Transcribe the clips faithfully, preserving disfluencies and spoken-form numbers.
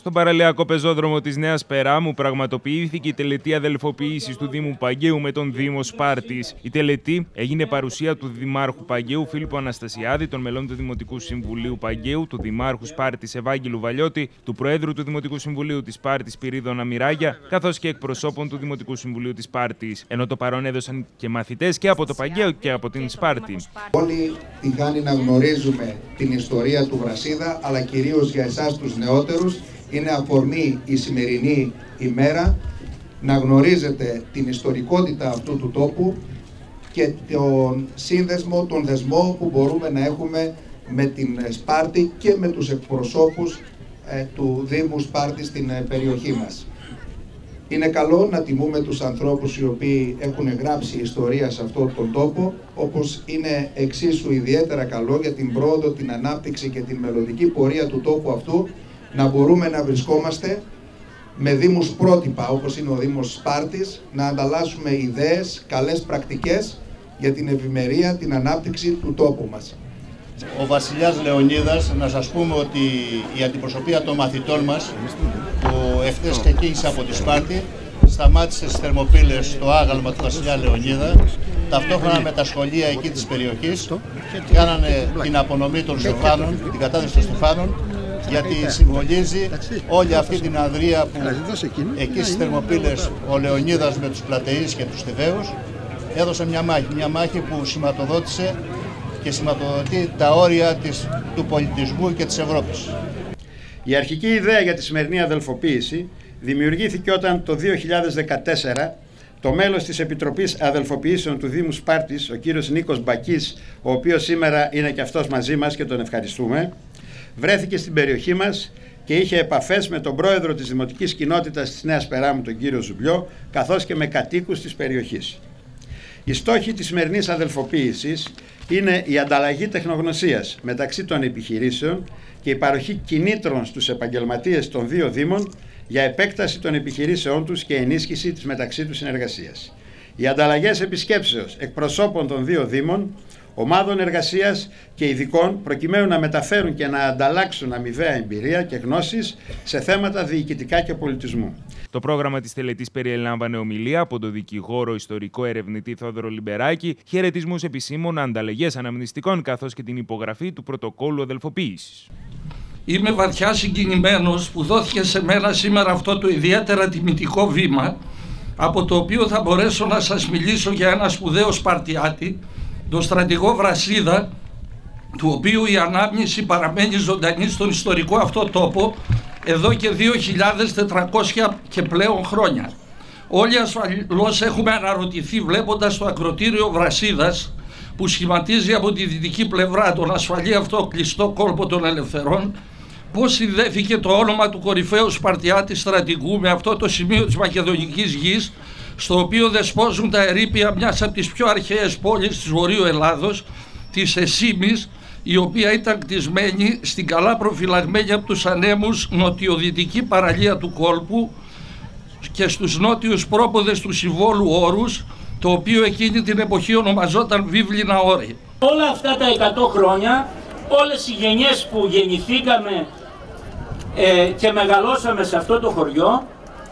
Στον παραλιακό πεζόδρομο της Νέας Περάμου πραγματοποιήθηκε η τελετή αδελφοποίησης του Δήμου Παγκαίου με τον Δήμο Σπάρτης. Η τελετή έγινε παρουσία του Δημάρχου Παγκαίου Φίλιππου Αναστασιάδη, των μελών του Δημοτικού Συμβουλίου Παγκαίου, του Δημάρχου Σπάρτης Ευάγγελου Βαλιώτη, του Προέδρου του Δημοτικού Συμβουλίου της Σπάρτης Σπυρίδωνα Μοιράγια, καθώς και εκπροσώπων του Δημοτικού Συμβουλίου της Σπάρτης. Ενώ το παρόν έδωσαν και μαθητές και από το Παγκαίο και από την Σπάρτη. Όλοι την κάνει να γνωρίζουμε την ιστορία του Βρασίδα, αλλά κυρίως για εσάς τους νεότερους. Είναι αφορμή η σημερινή ημέρα να γνωρίζετε την ιστορικότητα αυτού του τόπου και τον σύνδεσμο, τον δεσμό που μπορούμε να έχουμε με την Σπάρτη και με τους εκπροσώπους ε, του Δήμου Σπάρτη στην ε, περιοχή μας. Είναι καλό να τιμούμε τους ανθρώπους οι οποίοι έχουν γράψει ιστορία σε αυτόν τον τόπο, όπως είναι εξίσου ιδιαίτερα καλό για την πρόοδο, την ανάπτυξη και την μελλοντική πορεία του τόπου αυτού να μπορούμε να βρισκόμαστε με δήμους πρότυπα, όπως είναι ο Δήμος Σπάρτης, να ανταλλάσσουμε ιδέες, καλές πρακτικές για την ευημερία, την ανάπτυξη του τόπου μας. Ο Βασιλιάς Λεωνίδας, να σας πούμε ότι η αντιπροσωπεία των μαθητών μας, που εχθές ξεκίνησε από τη Σπάρτη, σταμάτησε στις Θερμοπύλες στο άγαλμα του Βασιλιά Λεωνίδα, ταυτόχρονα με τα σχολεία εκεί της περιοχής, κάνανε την απονομή των στεφάνων, την κατάδυση των στεφάνων, γιατί συμβολίζει όλη αυτή την ανδρεία που εκεί στις Θερμοπύλες ο Λεωνίδας με τους Πλατεείς και τους Θηβαίους έδωσε μια μάχη, μια μάχη που σηματοδότησε και σηματοδοτεί τα όρια της, του πολιτισμού και της Ευρώπης. Η αρχική ιδέα για τη σημερινή αδελφοποίηση δημιουργήθηκε όταν το δύο χιλιάδες δεκατέσσερα το μέλος της Επιτροπής Αδελφοποιήσεων του Δήμου Σπάρτης, ο κύριος Νίκος Μπακής, ο οποίος σήμερα είναι και αυτός μαζί μας και τον ευχαριστούμε, βρέθηκε στην περιοχή μας και είχε επαφές με τον πρόεδρο της Δημοτικής Κοινότητας της Νέας Περάμου, τον κύριο Ζουμπλιό, καθώς και με κατοίκους της περιοχής. Οι στόχοι της σημερινής αδελφοποίησης είναι η ανταλλαγή τεχνογνωσίας μεταξύ των επιχειρήσεων και η παροχή κινήτρων στους επαγγελματίες των δύο δήμων για επέκταση των επιχειρήσεών τους και ενίσχυση της μεταξύ τους συνεργασίας. Οι ανταλλαγές επισκέψεως εκπροσώπων των δύο δήμων, ομάδων εργασίας και ειδικών, προκειμένου να μεταφέρουν και να ανταλλάξουν αμοιβαία εμπειρία και γνώσεις σε θέματα διοικητικά και πολιτισμού. Το πρόγραμμα της τελετής περιέλαμβανε ομιλία από τον δικηγόρο ιστορικό ερευνητή Θόδωρο Λιμπεράκη, χαιρετισμούς επισήμων, ανταλλαγές αναμνηστικών καθώς και την υπογραφή του πρωτοκόλλου αδελφοποίησης. Είμαι βαθιά συγκινημένος που δόθηκε σε μένα σήμερα αυτό το ιδιαίτερα τιμητικό βήμα, από το οποίο θα μπορέσω να σας μιλήσω για ένα σπουδαίο Σπαρτιάτη, τον στρατηγό Βρασίδα, του οποίου η ανάμνηση παραμένει ζωντανή στον ιστορικό αυτό τόπο εδώ και δύο χιλιάδες τετρακόσια και πλέον χρόνια. Όλοι ασφαλώς έχουμε αναρωτηθεί, βλέποντας το ακροτήριο Βρασίδας που σχηματίζει από τη δυτική πλευρά τον ασφαλή αυτό κλειστό κόλπο των Ελευθερών, πώς συνδέθηκε το όνομα του κορυφαίου Σπαρτιάτη στρατηγού με αυτό το σημείο της Μακεδονικής γης, στο οποίο δεσπόζουν τα ερείπια μιας από τις πιο αρχαίες πόλεις της Βορείου Ελλάδος, της Εσήμης, η οποία ήταν κτισμένη στην καλά προφυλαγμένη από τους ανέμους νοτιοδυτική παραλία του κόλπου και στους νότιους πρόποδες του Συμβόλου Όρους, το οποίο εκείνη την εποχή ονομαζόταν Βίβλινα Όρη. Όλα αυτά τα εκατό χρόνια, όλες οι γενιές που γεννηθήκαμε ε, και μεγαλώσαμε σε αυτό το χωριό,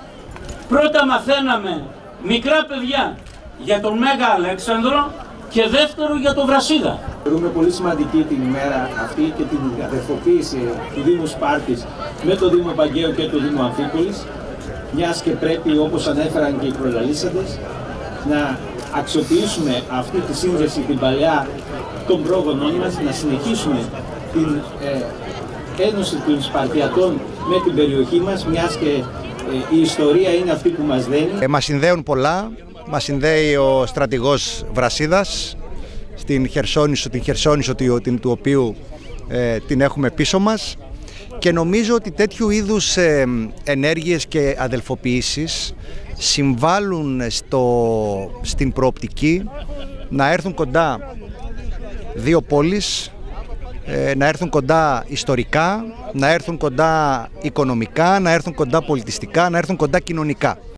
πρώτα μαθαίναμε μικρά παιδιά για τον Μέγα Αλέξανδρο και δεύτερο για τον Βρασίδα. Θεωρούμε πολύ σημαντική την ημέρα αυτή και την αδελφοποίηση του Δήμου Σπάρτης με το Δήμο Παγκαίου και το Δήμο Αμφίπολης, μιας και πρέπει, όπως ανέφεραν και οι προλαλήσαντες, να αξιοποιήσουμε αυτή τη σύνδεση, την παλιά των πρόγονών μας, να συνεχίσουμε την ε, ένωση των Σπαρτιατών με την περιοχή μας, μιας και ε, η ιστορία είναι αυτή που μας δένει. Ε, μας συνδέουν πολλά, μας συνδέει ο στρατηγός Βρασίδας στην Χερσόνησο, την Χερσόνησο του οποίου ε, την έχουμε πίσω μας, και νομίζω ότι τέτοιου είδους ε, ενέργειες και αδελφοποιήσεις συμβάλλουν στο, στην προοπτική να έρθουν κοντά δύο πόλεις, ε, να έρθουν κοντά ιστορικά, να έρθουν κοντά οικονομικά, να έρθουν κοντά πολιτιστικά, να έρθουν κοντά κοινωνικά.